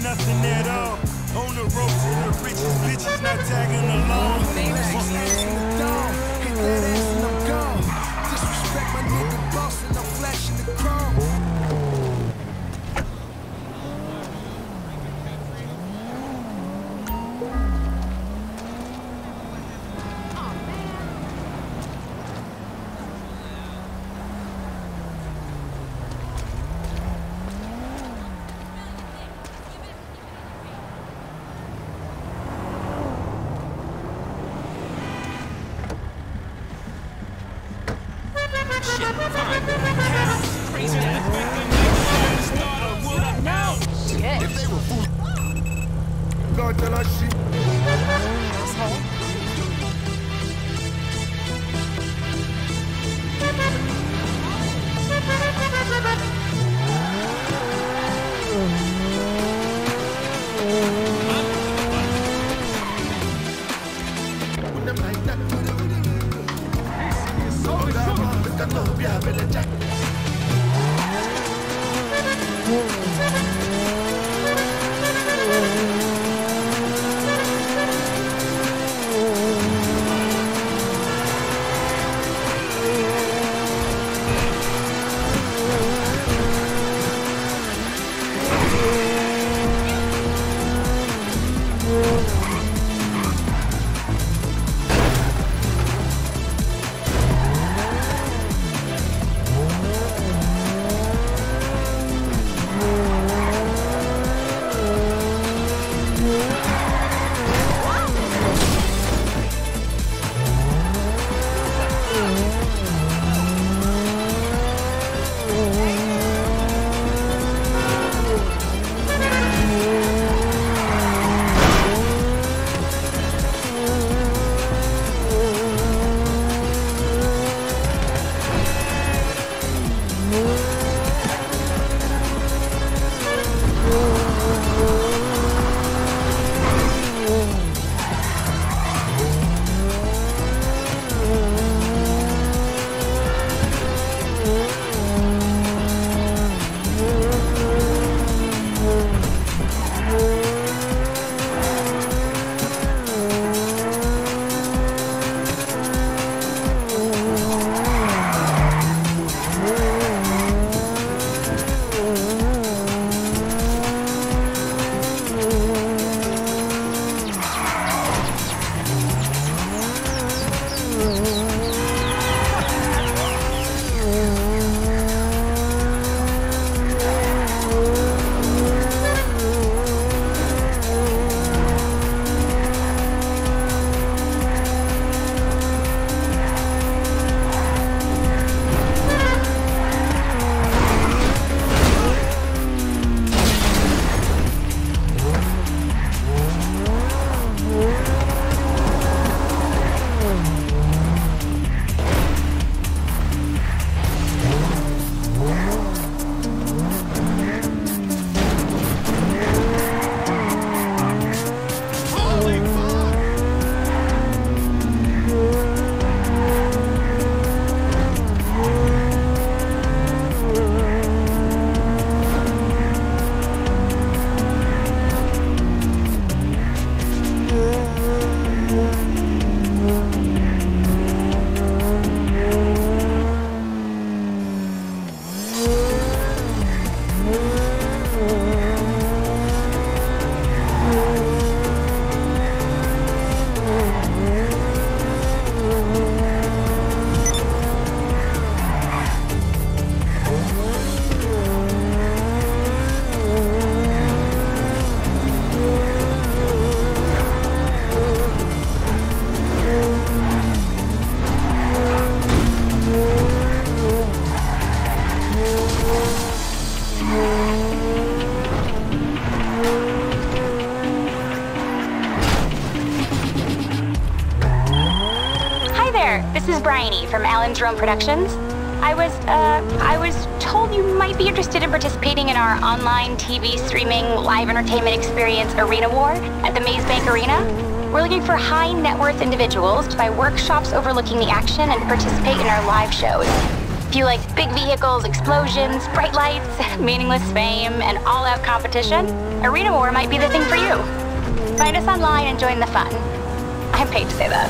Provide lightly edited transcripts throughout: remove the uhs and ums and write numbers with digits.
nothing at all. On the road to the riches, bitches not tagging along. Hit that ass and I'm gone. Disrespect my nigga boss and I'm flashing the chrome. This is Bryony from Alan's Rome Productions. I was told you might be interested in participating in our online TV streaming live entertainment experience Arena War at the Maze Bank Arena. We're looking for high net worth individuals to buy workshops overlooking the action and participate in our live shows. If you like big vehicles, explosions, bright lights, meaningless fame, and all-out competition, Arena War might be the thing for you. Find us online and join the fun. I'm paid to say that.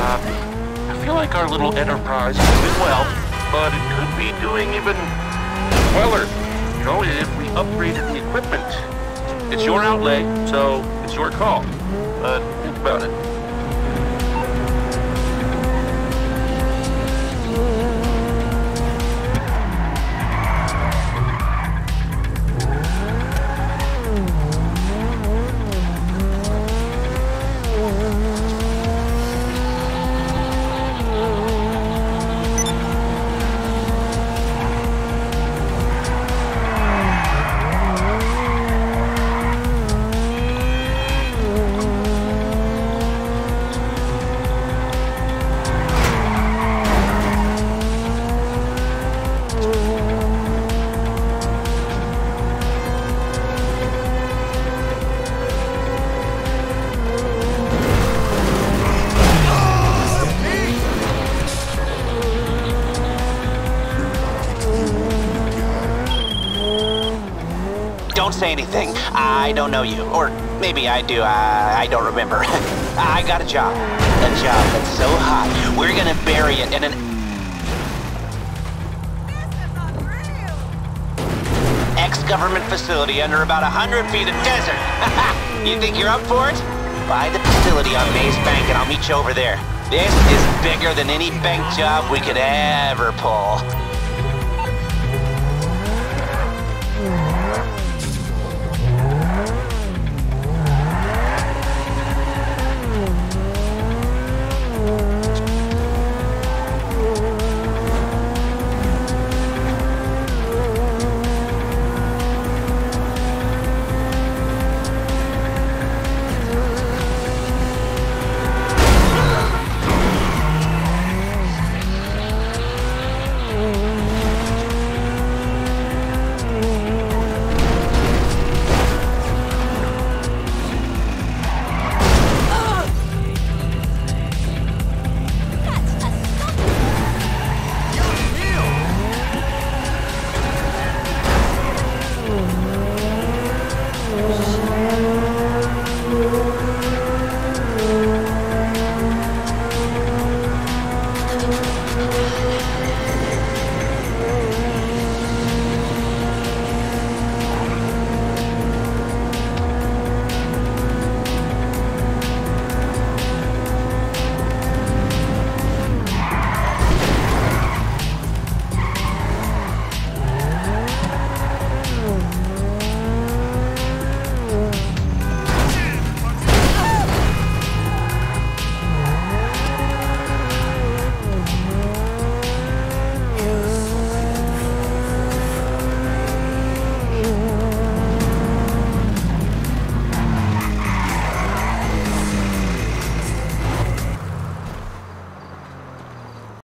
I feel like our little enterprise is doing well, but it could be doing even weller. You know, if we upgraded the equipment. It's your outlay, so it's your call. But think about it. Don't say anything. I don't know you. Or maybe I do. I don't remember. I got a job. A job that's so hot, we're gonna bury it in an ex-government facility under about 100 feet of desert. You think you're up for it? Buy the facility on Maze Bank and I'll meet you over there. This is bigger than any bank job we could ever pull.